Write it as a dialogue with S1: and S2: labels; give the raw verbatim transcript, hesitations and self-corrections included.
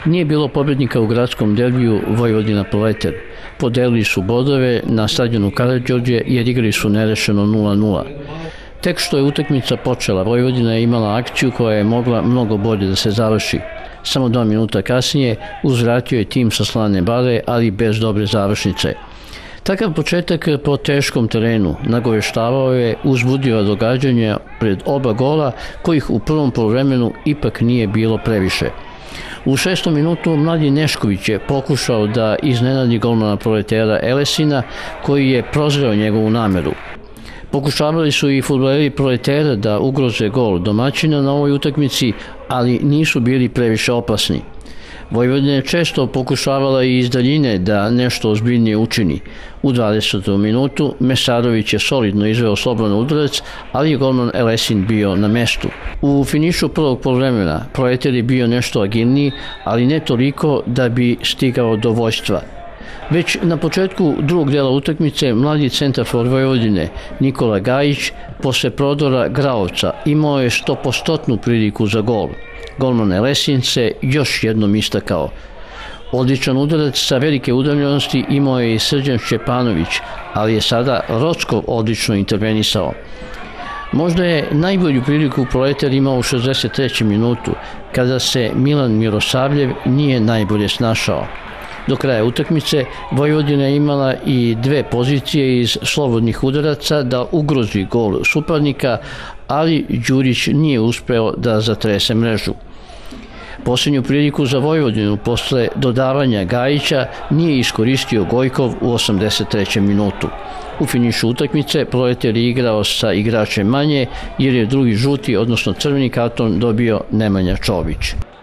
S1: Nije bilo pobednika u gradskom derbiju Vojvodina-Proleter. Podelili su bodove na stadionu Karađorđe jer igrali su nerešeno nula nula. Tek što je utakmica počela, Vojvodina je imala akciju koja je mogla mnogo bolje da se završi. Samo dva minuta kasnije uzvratio je tim sa Slane Bare, ali bez dobre završnice. Takav početak po teškom terenu nagoveštavao je uzbudio događanja pred oba gola, kojih u prvom poluvremenu ipak nije bilo previše. U šestom minutu mladi Nešković je pokušao da iznenadi golmana Proletera Elesina, koji je prozreo njegovu nameru. Pokušavali su i fudbaleri Proletera da ugroze gol domaćina na ovoj utakmici, ali nisu bili previše opasni. Vojvodina je često pokušavala i iz daljine da nešto ozbiljnije učini. U dvadesetom minutu Mesarović je solidno izveo slobodan udarac, ali je golman Elesin bio na mestu. U finišu prvog poluvremena Proleter je bio nešto agilniji, ali ne toliko da bi stigao do vođstva. Već na početku drugog dela utakmice mladi centarfor Vojvodine Nikola Gajić posle prodora Graovca imao je stopostotnu priliku za gol. Golman Elesin se još jednom istakao. Odličan udarac sa velike udaljenosti imao je i Srđan Šćepanović, ali je sada Rockov odlično intervenisao. Možda je najbolju priliku Proleter imao u šezdeset trećem minutu, kada se Milan Mirosavljev nije najbolje snašao. Do kraja utakmice Vojvodina je imala i dve pozicije iz slobodnih udaraca da ugrozi gol suparnika, ali Đurić nije uspeo da zatrese mrežu. Posljednju priliku za Vojvodinu posle dodavanja Gajića nije iskoristio Gojkov u osamdeset trećem minutu. U finišu utakmice Proleter je igrao sa igračem manje jer je drugi žuti, odnosno crveni karton dobio Nemanja Čović.